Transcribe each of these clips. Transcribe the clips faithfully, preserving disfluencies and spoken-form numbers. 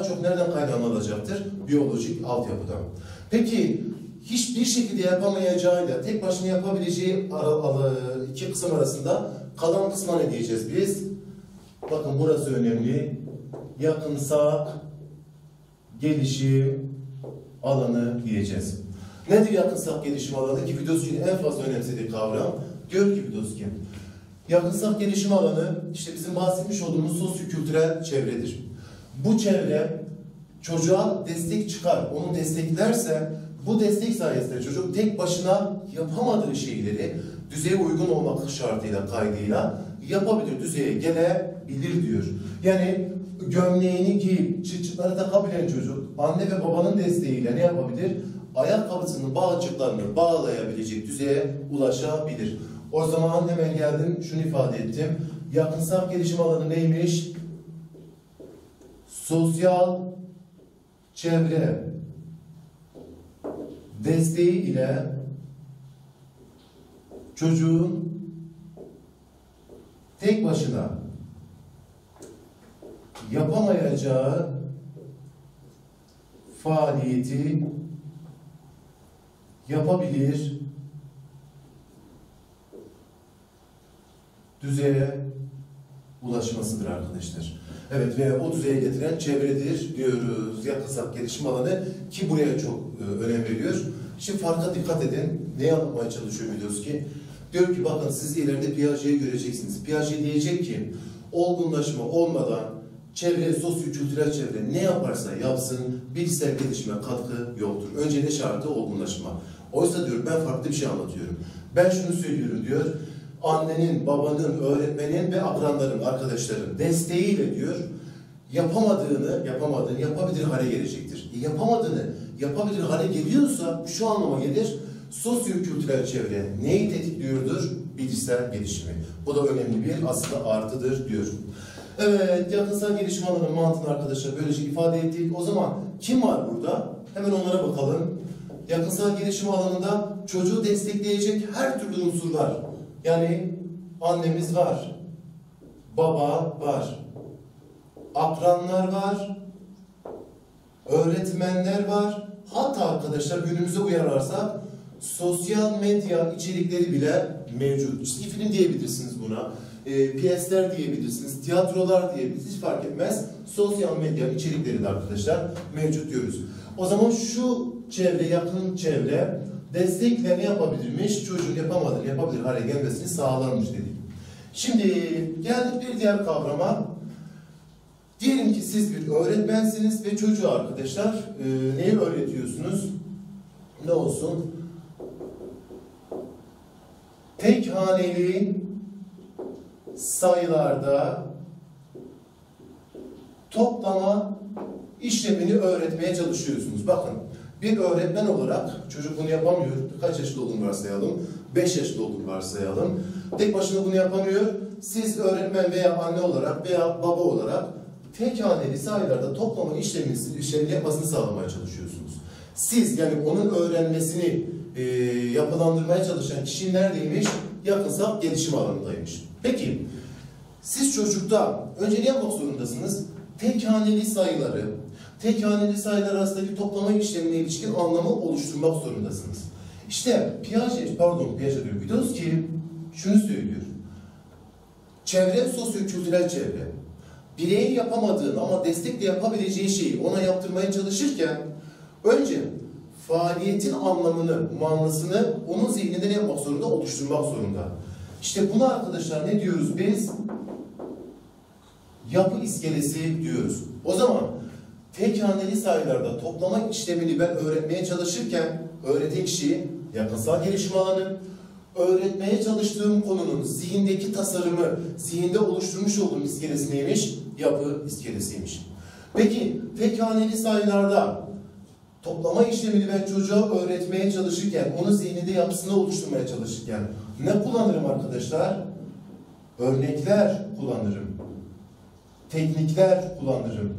çok nereden kaynaklanılacaktır? Biyolojik altyapıdan. Peki hiçbir şekilde yapamayacağıyla tek başına yapabileceği iki kısım arasında kalan kısma ne diyeceğiz biz? Bakın burası önemli. Yakınsak gelişim alanı diyeceğiz. Nedir yakınsak gelişim alanı? Ki Vygotsky'nin en fazla önemsediği kavram. Diyor ki Vygotsky, yakınsak gelişim alanı işte bizim bahsetmiş olduğumuz sosyo-kültürel çevredir. Bu çevre çocuğa destek çıkar, onu desteklerse bu destek sayesinde çocuk tek başına yapamadığı şeyleri düzeye uygun olmak şartıyla, kaydıyla yapabilir, düzeye gelebilir diyor. Yani gömleğini giyip çıt-çıtları takabilen çocuk anne ve babanın desteğiyle ne yapabilir? Ayakkabısının bağcıklarını bağlayabilecek düzeye ulaşabilir. O zaman hemen geldim, şunu ifade ettim. Yakınsal gelişim alanı neymiş? Sosyal çevre desteği ile çocuğun tek başına yapamayacağı faaliyeti yapabilir düzeye ulaşmasıdır arkadaşlar. Evet ve o düzeye getiren çevredir diyoruz. Yakınsak gelişim alanı ki buraya çok e, önem veriyor. Şimdi farka dikkat edin. Ne anlatmaya çalışıyor Vygotsky? Diyor ki bakın siz ileride Piaget'i göreceksiniz. Piaget diyecek ki olgunlaşma olmadan çevre, sosyo-kültürel çevre ne yaparsa yapsın bilişsel gelişime katkı yoktur. Önce ne şartı? Olgunlaşma. Oysa diyor ben farklı bir şey anlatıyorum. Ben şunu söylüyorum diyor. Annenin, babanın, öğretmenin ve akranların, arkadaşların desteğiyle diyor yapamadığını, yapamadığını yapabilir hale gelecektir. E, yapamadığını yapabilir hale geliyorsa şu anlama gelir. Sosyo-kültürel çevre neyi tetikliyordur? Bilişsel gelişimi. Bu da önemli bir aslında artıdır diyor. Evet, yakınsal gelişim alanının mantığını arkadaşlar böylece ifade ettik. O zaman kim var burada? Hemen onlara bakalım. Yakınsal gelişim alanında çocuğu destekleyecek her türlü unsur var. Yani annemiz var, baba var, akranlar var, öğretmenler var. Hatta arkadaşlar günümüze uyarlarsak sosyal medya içerikleri bile mevcut. Çizgi film diyebilirsiniz buna, e, piyesler diyebilirsiniz, tiyatrolar diyebilirsiniz, hiç fark etmez. Sosyal medya içerikleri de arkadaşlar mevcut diyoruz. O zaman şu çevre, yakın çevre destekle ne yapabilirmiş? Çocuğun yapamadığını yapabilir hale gelmesini sağlanmış dedik. Şimdi geldik bir diğer kavrama. Diyelim ki siz bir öğretmensiniz ve çocuğa arkadaşlar e, neyi öğretiyorsunuz? Ne olsun? Tek haneli sayılarda toplama işlemini öğretmeye çalışıyorsunuz. Bakın. Bir öğretmen olarak çocuk bunu yapamıyor. Kaç yaşında olduğunu varsayalım? beş yaşında olduğunu varsayalım. Tek başına bunu yapamıyor. Siz öğretmen veya anne olarak veya baba olarak tek haneli sayılarda toplama işlemini, işlemini yapmasını sağlamaya çalışıyorsunuz. Siz yani onun öğrenmesini e, yapılandırmaya çalışan kişi neredeymiş? Yakınsal gelişim alanındaymış. Peki siz çocukta önce ne yapmak zorundasınız? Tek haneli sayıları, tek haneli sayılar arasındaki toplama işlemine ilişkin anlamı oluşturmak zorundasınız. İşte Piaget, pardon Piaget diyor, Vygotsky şunu söylüyor. Çevre, sosyo-kültürel çevre. Bireyin yapamadığını ama destekle yapabileceği şeyi ona yaptırmaya çalışırken önce faaliyetin anlamını, manasını onun zihninde ne yapmak zorunda? Oluşturmak zorunda. İşte buna arkadaşlar ne diyoruz biz? Yapı iskelesi diyoruz. O zaman tek haneli sayılarda toplama işlemini ben öğretmeye çalışırken öğreten kişi yakınsal gelişim alanı, öğretmeye çalıştığım konunun zihindeki tasarımı, zihinde oluşturmuş olduğum iskelesi neymiş? Yapı iskelesiymiş. Peki tek haneli sayılarda toplama işlemini ben çocuğa öğretmeye çalışırken, onun zihninde yapısını oluşturmaya çalışırken ne kullanırım arkadaşlar? Örnekler kullanırım. Teknikler kullanırım.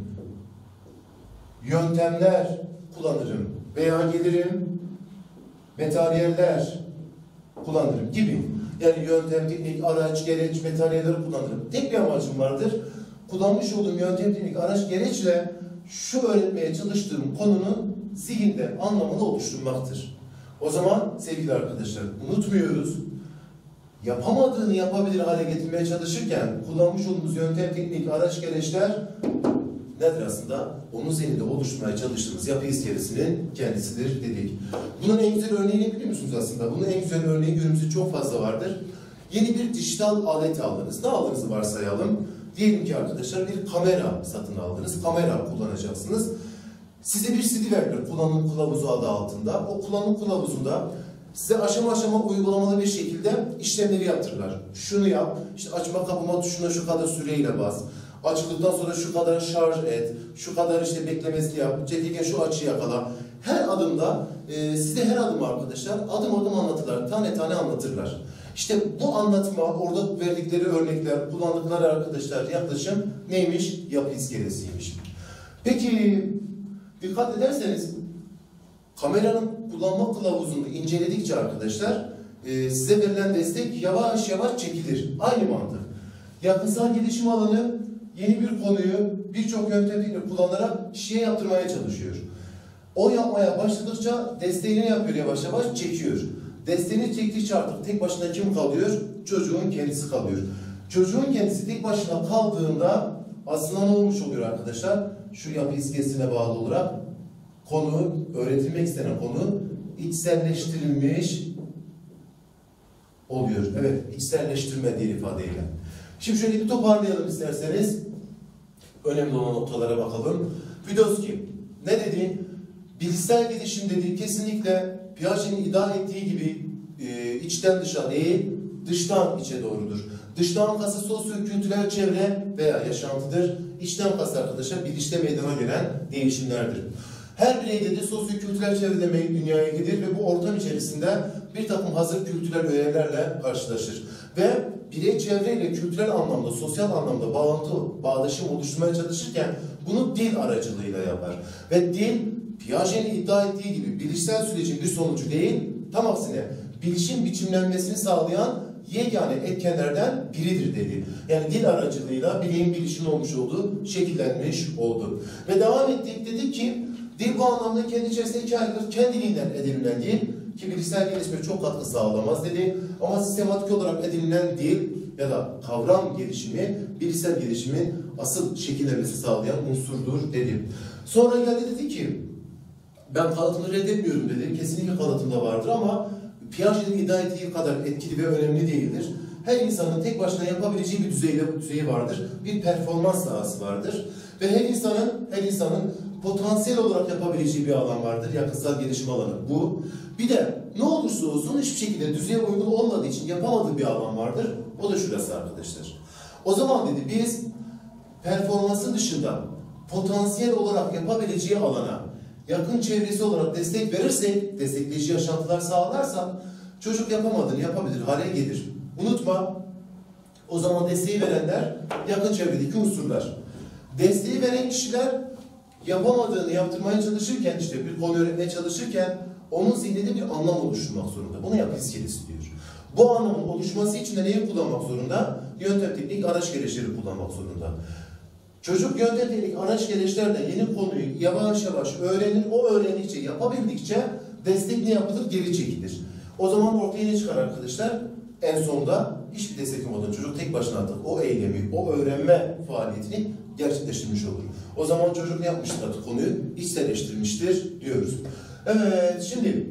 Yöntemler kullanırım. Veya gelirim materyaller kullanırım gibi. Yani yöntem, teknik, araç, gereç, materyalleri kullanırım. Tek bir amacım vardır. Kullanmış olduğum yöntem, teknik, araç, gereçle şu öğretmeye çalıştığım konunun zihinde anlamını oluşturmaktır. O zaman sevgili arkadaşlar unutmuyoruz. Yapamadığını yapabilir hale getirmeye çalışırken kullanmış olduğumuz yöntem, teknik, araç, gereçler nedir aslında? Onun zihninde oluşturmaya çalıştığımız yapı iskelesinin kendisidir dedik. Bunun en güzel örneğini biliyor musunuz aslında? Bunun en güzel örneği günümüzde çok fazla vardır. Yeni bir dijital alet aldınız. Ne aldığınızı varsayalım. Diyelim ki arkadaşlar bir kamera satın aldınız. Kamera kullanacaksınız. Size bir C D verdiler kullanım kılavuzu adı altında. O kullanım kılavuzunda size aşama aşama uygulamalı bir şekilde işlemleri yaptırırlar. Şunu yap, işte açma kapama tuşuna şu kadar süreyle bas. Açıldıktan sonra şu kadar şarj et, şu kadar işte beklemesini yap, çekirken şu açıyı yakala. Her adımda e, size her adım arkadaşlar adım adım anlatırlar, tane tane anlatırlar. İşte bu anlatma, orada verdikleri örnekler, kullandıkları arkadaşlar yaklaşım neymiş? Yapı iskelesiymiş. Peki dikkat ederseniz kameranın kullanma kılavuzunu inceledikçe arkadaşlar e, size verilen destek yavaş yavaş çekilir. Aynı mantık. Yakınsal gelişim alanı yeni bir konuyu birçok yöntemle kullanarak kişiye yaptırmaya çalışıyor. O yapmaya başladıkça desteğini yapıyor yavaş yavaş çekiyor. Desteğini çektikçe artık tek başına kim kalıyor? Çocuğun kendisi kalıyor. Çocuğun kendisi tek başına kaldığında aslında ne olmuş oluyor arkadaşlar? Şu yapı iskelesine bağlı olarak konu, öğretilmek istenen konu içselleştirilmiş oluyor. Evet, içselleştirme diye ifadeyle. Şimdi şöyle bir toparlayalım isterseniz. Önemli olan noktalara bakalım. Vygotsky ne dedi? Bilişsel gelişim dediği kesinlikle Piaget'in iddia ettiği gibi e, içten dışa değil, dıştan içe doğrudur. Dıştan kası sosyo-kültürel çevre veya yaşantıdır. İçten kası arkadaşlar bilişte meydana gelen değişimlerdir. Her bireyde de sosyo-kültürel çevrede dünyaya gelir ve bu ortam içerisinde bir takım hazır kültürel öğelerle karşılaşır. Ve birey çevreyle kültürel anlamda, sosyal anlamda bağlantı, bağdaşım oluşturmaya çalışırken bunu dil aracılığıyla yapar. Ve dil, Piaget'in iddia ettiği gibi bilişsel sürecin bir sonucu değil, tam aksine bilişim biçimlenmesini sağlayan yegane etkenlerden biridir dedi. Yani dil aracılığıyla bireyin bilişim olmuş olduğu, şekillenmiş oldu. Ve devam ettik, dedi ki, dil bu anlamda kendi içerisinde iki ayrılır, kendiliğinden edinilen dil, ki bilişsel gelişime çok katkı sağlamaz dedi. Ama sistematik olarak edinilen dil ya da kavram gelişimi, bilişsel gelişimin asıl şekillenmesi sağlayan unsurdur dedi. Sonra geldi dedi ki, ben kalıtımı reddetmiyorum dedi. Kesinlikle kalıtımda vardır ama Piaget'in iddia ettiği kadar etkili ve önemli değildir. Her insanın tek başına yapabileceği bir düzeyle, düzeyi vardır. Bir performans sahası vardır. Ve her insanın, her insanın potansiyel olarak yapabileceği bir alan vardır. Yakınsal gelişim alanı bu. Bir de ne olursa olsun hiçbir şekilde düzeye uygun olmadığı için yapamadığı bir alan vardır. O da şurası arkadaşlar. O zaman dedi biz performansı dışında potansiyel olarak yapabileceği alana yakın çevresi olarak destek verirsek, destekleyici yaşantılar sağlarsak çocuk yapamadığını yapabilir hale gelir. Unutma, o zaman desteği verenler yakın çevredeki unsurlar. Desteği veren kişiler yapamadığını yaptırmaya çalışırken, işte bir konu öğretmeye çalışırken onun zihninde bir anlam oluşturmak zorunda. Buna yapı iskelesi diyor. Bu anlamın oluşması için de neyi kullanmak zorunda? Yöntem, teknik, araç gereçleri kullanmak zorunda. Çocuk yöntem, teknik, araç gereçlerle yeni konuyu yavaş yavaş öğrenir. O öğrendikçe, yapabildikçe destek ne yapılır? Geri çekilir. O zaman ortaya ne çıkar arkadaşlar? En sonunda hiçbir destek olmadan çocuk tek başına artık o eylemi, o öğrenme faaliyetini gerçekleştirmiş olur. O zaman çocuk ne yapmıştır artık konuyu? İçselleştirmiştir diyoruz. Evet, şimdi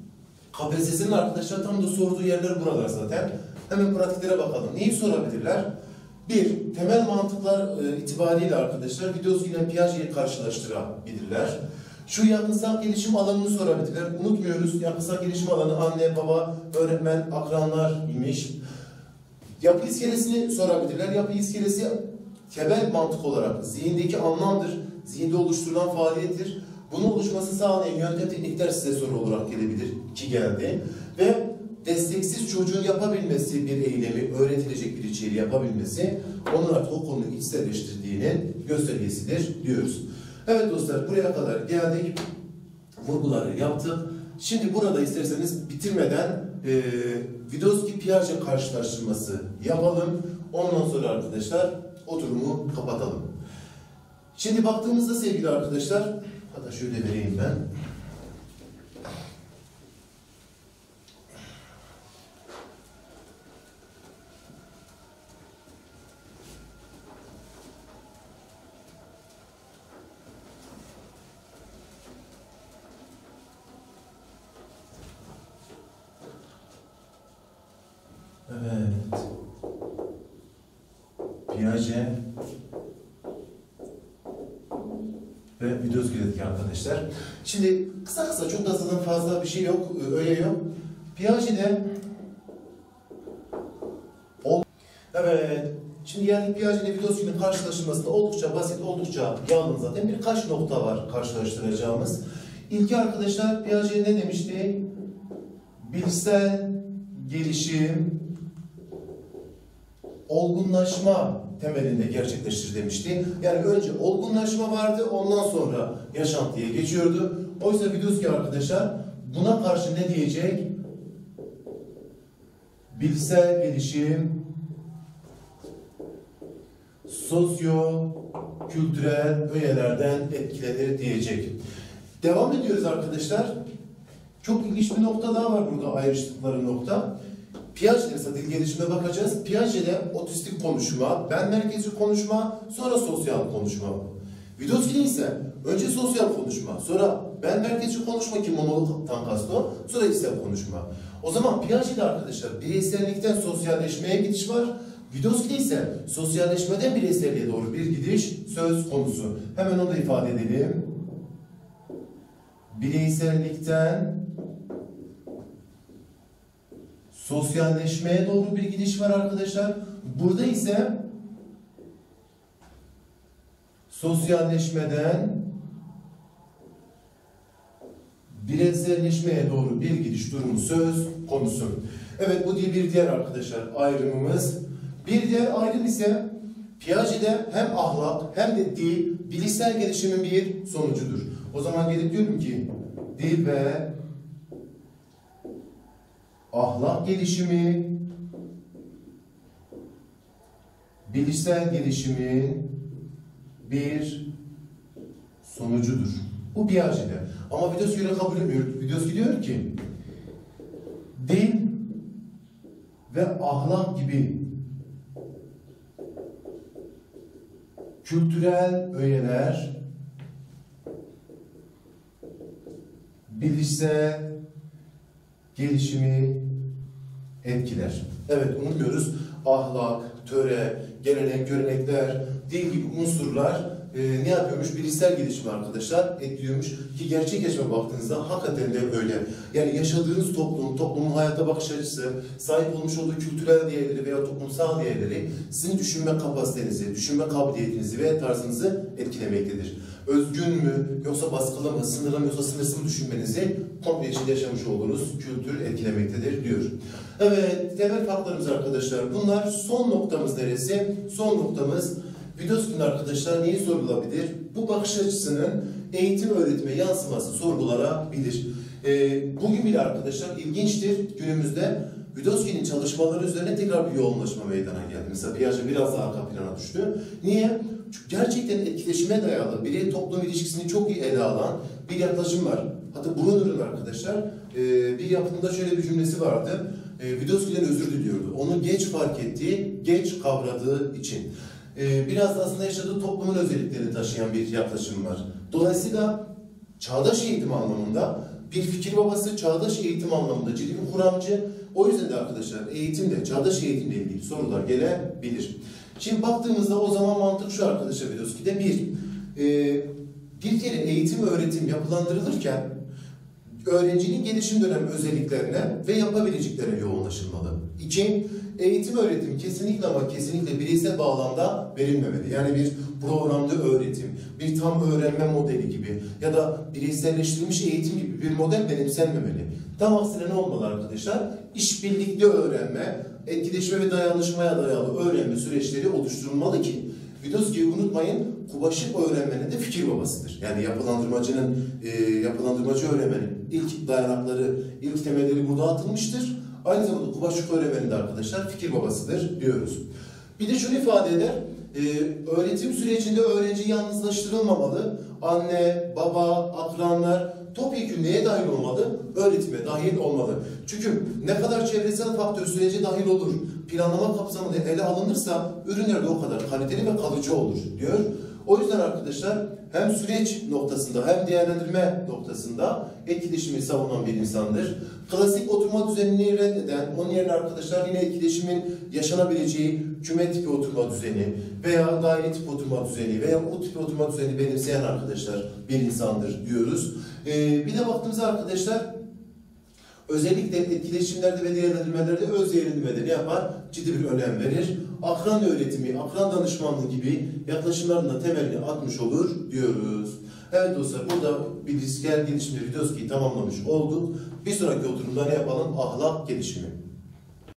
K P S S'nin arkadaşlar tam da sorduğu yerler buralar zaten. Hemen pratiklere bakalım. Neyi sorabilirler? Bir, temel mantıklar e, itibariyle arkadaşlar Vygotsky ile Piaget'i karşılaştırabilirler. Şu yakınsal gelişim alanını sorabilirler. Unutmuyoruz, yakınsal gelişim alanı anne, baba, öğretmen, akranlar imiş. Yapı iskelesini sorabilirler. Yapı iskelesi temel mantık olarak zihindeki anlamdır. Zihinde oluşturulan faaliyettir. Bunun oluşmasını sağlayan yöntem, teknikler size soru olarak gelebilir ki geldi. Ve desteksiz çocuğun yapabilmesi bir eylemi, öğretilecek bir içeriği yapabilmesi, onun artık o konuyu içselleştirdiğinin göstergesidir diyoruz. Evet dostlar, buraya kadar geldik. Vurguları yaptık. Şimdi burada isterseniz bitirmeden e, Vygotsky-Piaget karşılaştırması yapalım. Ondan sonra arkadaşlar oturumu kapatalım. Şimdi baktığımızda sevgili arkadaşlar, hatta şöyle vereyim ben. Evet. Piaget ve Vygotsky dedik arkadaşlar. Şimdi kısa kısa, çok da zaten fazla bir şey yok, öyle yok. Piaget'de evet. Şimdi yani Piaget ile Vygotsky'nin karşılaştırmasında oldukça basit, oldukça yalın zaten birkaç nokta var karşılaştıracağımız. İlki arkadaşlar Piaget ne demişti? Bilişsel gelişim olgunlaşma temelinde gerçekleştir demişti. Yani önce olgunlaşma vardı, ondan sonra yaşantıya geçiyordu. Oysa Vygotsky arkadaşlar buna karşı ne diyecek? Bilişsel gelişim sosyo-kültürel öğelerden etkilenir diyecek. Devam ediyoruz arkadaşlar. Çok ilginç bir nokta daha var burada, ayrıştıkları nokta. Piaget'e mesela dil gelişimine bakacağız. Piaget'e otistik konuşma, ben merkezci konuşma, sonra sosyal konuşma. Vygotsky'de ise önce sosyal konuşma, sonra ben merkezci konuşma ki monologtan kastı o, sonra içsel konuşma. O zaman Piaget'de arkadaşlar bireysellikten sosyalleşmeye gidiş var. Vygotsky'de ise sosyalleşmeden bireyselliğe doğru bir gidiş söz konusu. Hemen onu da ifade edelim. Bireysellikten sosyalleşmeye doğru bir gidiş var arkadaşlar. Burada ise sosyalleşmeden bireyselleşmeye doğru bir gidiş durumu söz konusu. Evet, bu bir diğer arkadaşlar ayrımımız. Bir diğer ayrım ise Piaget'de hem ahlak hem de dil bilişsel gelişimin bir sonucudur. O zaman gelip diyorum ki dil ve ahlak gelişimi bilişsel gelişimin bir sonucudur. Bu Piaget'de. Ama Vygotsky öyle kabul etmiyor. Vygotsky diyor ki dil ve ahlak gibi kültürel öğeler bilişsel gelişimi etkiler. Evet, unutmuyoruz. Ahlak, töre, gelenek, görenekler, dil gibi unsurlar e, ne yapıyormuş? Bilişsel gelişimi arkadaşlar etkiliyormuş. Ki gerçek yaşama baktığınızda hakikaten de öyle. Yani yaşadığınız toplum, toplumun hayata bakış açısı, sahip olmuş olduğu kültürel değerleri veya toplumsal değerleri sizin düşünme kapasitenizi, düşünme kabiliyetinizi ve tarzınızı etkilemektedir. Özgün mü, yoksa baskılı mı, sınırlı mı, yoksa sınırsız mı düşünmenizi komple içinde yaşamış olduğunuz kültür etkilemektedir diyor. Evet, temel farklarımız arkadaşlar bunlar. Son noktamız neresi? Son noktamız Vygotsky'nin arkadaşlar neyi sorgulayabilir? Bu bakış açısının eğitim öğretime yansıması sorgulanabilir. Ee, bugün bile arkadaşlar ilginçtir, günümüzde Vygotsky'nin çalışmaları üzerine tekrar bir yoğunlaşma meydana geldi. Mesela Piaget biraz daha arka plana düştü. Niye? Çünkü gerçekten etkileşime dayalı, birey toplum ilişkisini çok iyi ele alan bir yaklaşım var. Hatta Brunner'ın arkadaşlar e, bir yapımında şöyle bir cümlesi vardı. E, Vygotsky'den özür diliyordu. Onu geç fark ettiği, geç kavradığı için. E, biraz da aslında yaşadığı toplumun özelliklerini taşıyan bir yaklaşım var. Dolayısıyla çağdaş eğitim anlamında bir fikir babası, çağdaş eğitim anlamında ciddi bir kuramcı. O yüzden de arkadaşlar eğitimde, çağdaş eğitimle ilgili sorular gelebilir. Şimdi baktığımızda o zaman mantık şu arkadaşlar Vygotsky'de bir, e, bir kere eğitim öğretim yapılandırılırken öğrencinin gelişim dönemi özelliklerine ve yapabileceklerine yoğunlaşılmalı. İki, eğitim öğretim kesinlikle ama kesinlikle bireysel bağlamda verilmemeli. Yani bir programlı öğretim, bir tam öğrenme modeli gibi ya da bireyselleştirilmiş eğitim gibi bir model benimsenmemeli. Tam aksine ne olmalı arkadaşlar? İşbirlikli öğrenme, etkileşime ve dayanışmaya dayalı öğrenme süreçleri oluşturulmalı ki Vygotsky'yi unutmayın, Kubaşık öğrenmenin de fikir babasıdır. Yani yapılandırmacının, e, yapılandırmacı öğrenmenin ilk dayanakları, ilk temelleri burada atılmıştır. Aynı zamanda Kubaşık öğrenmenin de arkadaşlar fikir babasıdır diyoruz. Bir de şunu ifade eder, e, öğretim sürecinde öğrenci yalnızlaştırılmamalı. Anne, baba, akranlar topyekun neye dahil olmalı? Öğretime dahil olmalı. Çünkü ne kadar çevresel faktör sürece dahil olur, planlama kapsamında ele alınırsa ürünler de o kadar kaliteli ve kalıcı olur diyor. O yüzden arkadaşlar hem süreç noktasında hem değerlendirme noktasında etkileşimi savunan bir insandır. Klasik oturma düzenini reddeden, onun yerine arkadaşlar yine etkileşimin yaşanabileceği küme tipi oturma düzeni veya daire tipi oturma düzeni veya o tipi oturma düzeni benimseyen arkadaşlar bir insandır diyoruz. Ee, bir de baktığımızda arkadaşlar özellikle etkileşimlerde ve değerlendirmelerde öz değerlendirmede ne yapar? Ciddi bir önem verir. Akran öğretimi, akran danışmanlığı gibi yaklaşımlarında temelini atmış olur diyoruz. Evet dostlar, burada bilişsel gelişimleri videosu tamamlamış olduk. Bir sonraki oturumda ne yapalım? Ahlak gelişimi.